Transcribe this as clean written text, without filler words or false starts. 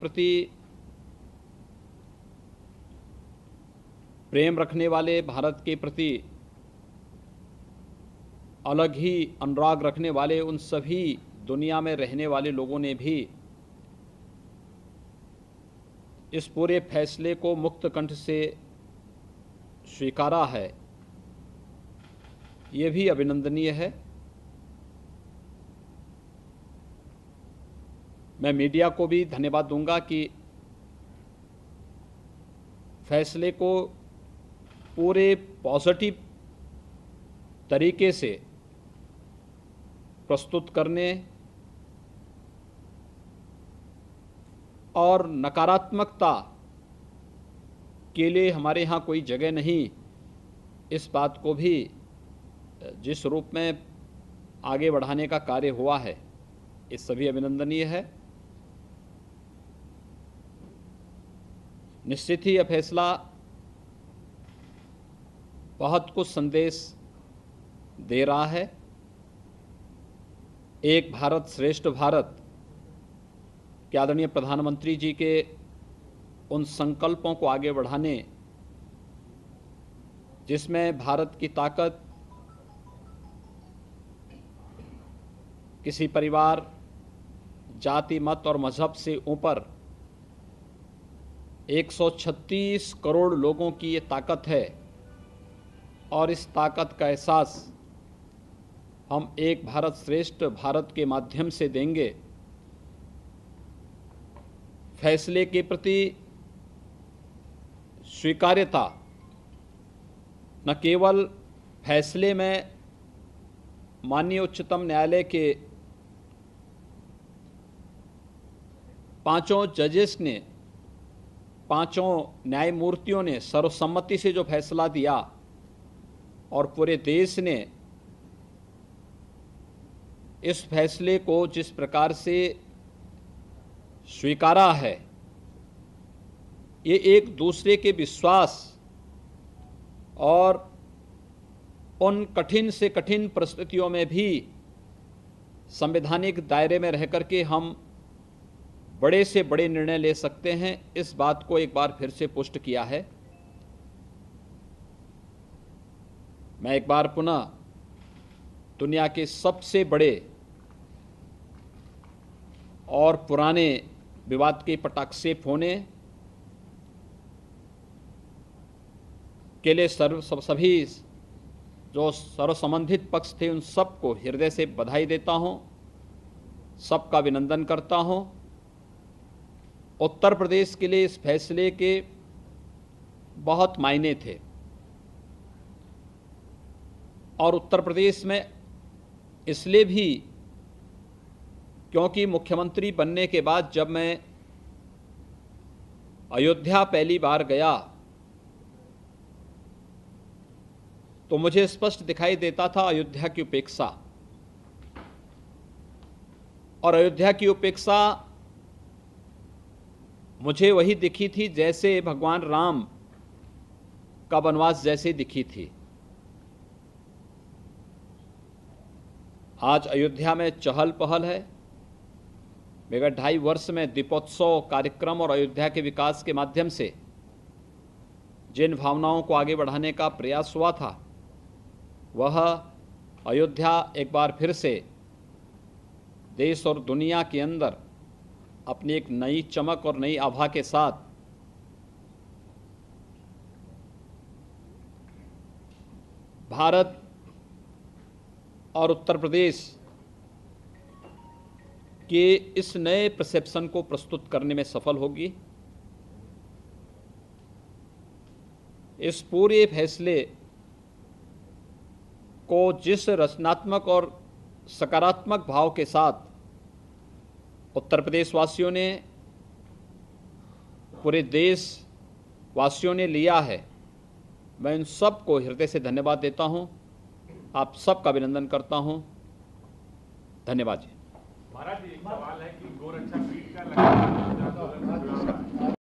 प्रति प्रेम रखने वाले, भारत के प्रति अलग ही अनुराग रखने वाले उन सभी दुनिया में रहने वाले लोगों ने भी इस पूरे फैसले को मुक्त कंठ से स्वीकारा है। ये भी अभिनंदनीय है। मैं मीडिया को भी धन्यवाद दूंगा कि फैसले को पूरे पॉजिटिव तरीके से प्रस्तुत करने और नकारात्मकता के लिए हमारे यहाँ कोई जगह नहीं, इस बात को भी जिस रूप में आगे बढ़ाने का कार्य हुआ है, ये सभी अभिनंदनीय है। निश्चित ही यह फैसला बहुत कुछ संदेश दे रहा है। एक भारत श्रेष्ठ भारत के आदरणीय प्रधानमंत्री जी के उन संकल्पों को आगे बढ़ाने, जिसमें भारत की ताकत किसी परिवार, जाति, मत और मजहब से ऊपर 136 करोड़ लोगों की ये ताकत है और इस ताकत का एहसास हम एक भारत श्रेष्ठ भारत के माध्यम से देंगे। फैसले के प्रति स्वीकार्यता न केवल फैसले में माननीय उच्चतम न्यायालय के पांचों जजेस ने, पांचों न्यायमूर्तियों ने सर्वसम्मति से जो फैसला दिया और पूरे देश ने इस फैसले को जिस प्रकार से स्वीकारा है, ये एक दूसरे के विश्वास और उन कठिन से कठिन परिस्थितियों में भी संवैधानिक दायरे में रह करके हम बड़े से बड़े निर्णय ले सकते हैं, इस बात को एक बार फिर से पुष्ट किया है। मैं एक बार पुनः दुनिया के सबसे बड़े और पुराने विवाद के पटाक्षेप होने के लिए सभी जो सर्वसंबंधित पक्ष थे उन सबको हृदय से बधाई देता हूं, सबका अभिनंदन करता हूं। उत्तर प्रदेश के लिए इस फैसले के बहुत मायने थे और उत्तर प्रदेश में इसलिए भी क्योंकि मुख्यमंत्री बनने के बाद जब मैं अयोध्या पहली बार गया तो मुझे स्पष्ट दिखाई देता था अयोध्या की उपेक्षा, और अयोध्या की उपेक्षा मुझे वही दिखी थी जैसे भगवान राम का वनवास जैसे दिखी थी। आज अयोध्या में चहल पहल है। विगत 2.5 वर्ष में दीपोत्सव कार्यक्रम और अयोध्या के विकास के माध्यम से जिन भावनाओं को आगे बढ़ाने का प्रयास हुआ था, वह अयोध्या एक बार फिर से देश और दुनिया के अंदर अपनी एक नई चमक और नई आभा के साथ भारत और उत्तर प्रदेश के इस नए परसेप्शन को प्रस्तुत करने में सफल होगी। इस पूरे फैसले को जिस रचनात्मक और सकारात्मक भाव के साथ उत्तर प्रदेश वासियों ने, पूरे देश वासियों ने लिया है, मैं इन सबको हृदय से धन्यवाद देता हूं। आप सबका अभिनंदन करता हूं। धन्यवाद जी। महाराज, एक सवाल है कि गोरक्षा पीठ का लगातार